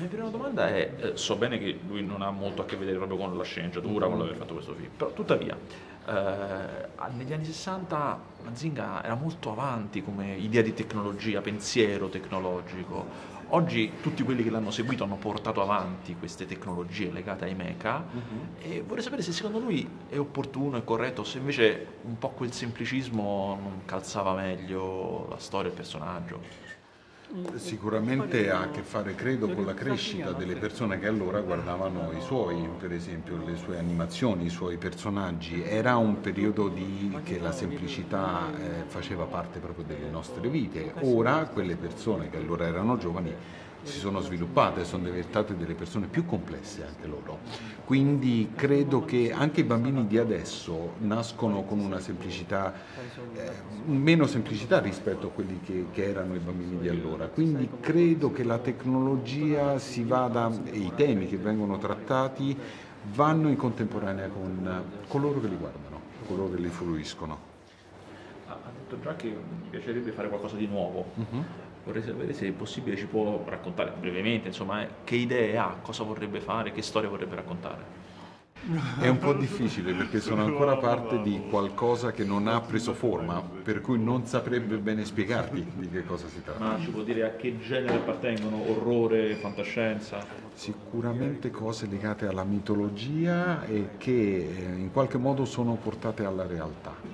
mia prima domanda è, so bene che lui non ha molto a che vedere proprio con la sceneggiatura, con l'aver fatto questo film, però tuttavia, negli anni 60 Mazinga era molto avanti come idea di tecnologia, pensiero tecnologico. Oggi tutti quelli che l'hanno seguito hanno portato avanti queste tecnologie legate ai mecha e vorrei sapere se secondo lui è opportuno, è corretto, o se invece un po' quel semplicismo non calzava meglio la storia e il personaggio. Sicuramente ha a che fare, credo, con la crescita delle persone che allora guardavano i suoi, per esempio, le sue animazioni, i suoi personaggi. Era un periodo che la semplicità faceva parte proprio delle nostre vite. Ora quelle persone che allora erano giovani si sono sviluppate, sono diventate delle persone più complesse anche loro. Quindi credo che anche i bambini di adesso nascono con una semplicità, meno semplicità rispetto a quelli che erano i bambini di allora. Quindi credo che la tecnologia si vada e i temi che vengono trattati vanno in contemporanea con coloro che li guardano, coloro che li fruiscono. Ha detto già che mi piacerebbe fare qualcosa di nuovo. Vorrei sapere se è possibile, ci può raccontare brevemente, insomma, che idee ha, cosa vorrebbe fare, che storia vorrebbe raccontare. È un po' difficile perché sono ancora parte di qualcosa che non ha preso forma, per cui non saprebbe bene spiegarti di che cosa si tratta. Ma ci può dire a che genere appartengono? Orrore, fantascienza? Sicuramente cose legate alla mitologia e che in qualche modo sono portate alla realtà.